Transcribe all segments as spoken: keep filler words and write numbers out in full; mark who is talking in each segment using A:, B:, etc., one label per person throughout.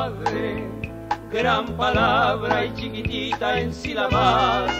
A: Padre, gran palabra y chiquitita en sílabas.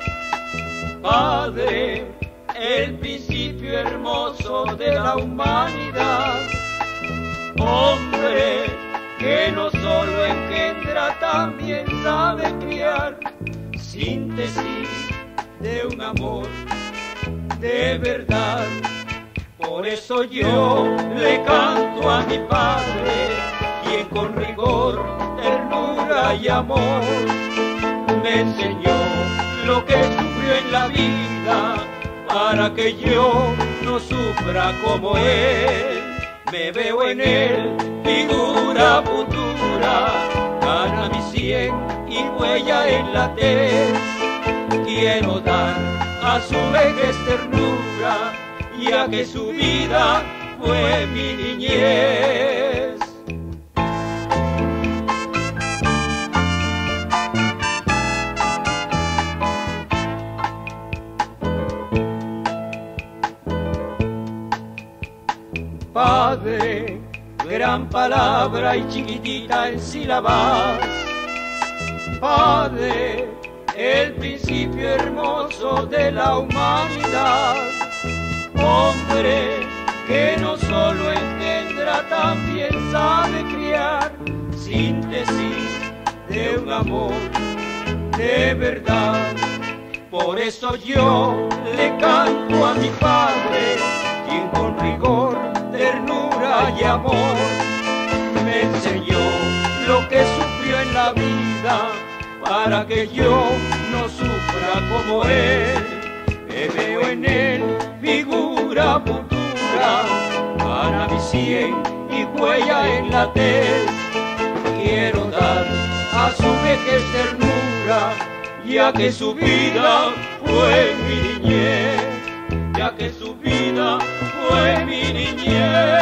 A: Padre, el principio hermoso de la humanidad. Hombre, que no solo engendra, también sabe criar. Síntesis de un amor de verdad. Por eso yo le canto a mi Padre, quien con rigor, ternura y amor me enseñó lo que sufrió en la vida, para que yo no sufra como él. Me veo en él, figura futura, gana mi sien y huella en la tez. Quiero dar a su vejez ternura, ya que su vida fue mi niñez. Padre, gran palabra y chiquitita en sílabas. Padre, el principio hermoso de la humanidad. Hombre, que no solo engendra, también sabe criar. Síntesis de un amor de verdad. Por eso yo le canto a mi Padre, quien con rigor, ternura y amor me enseñó lo que sufrió en la vida, para que yo no sufra como él. Me veo en él, figura futura, para mi sien y huella en la tez. Quiero dar a su vejez ternura, ya que su vida fue mi niñez, ya que su vida fue mi niñez.